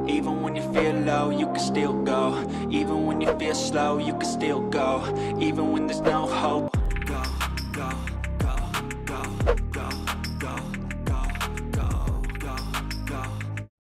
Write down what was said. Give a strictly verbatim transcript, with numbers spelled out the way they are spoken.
Even when you feel low, you can still go. Even when you feel slow, you can still go. Even when there's no hope,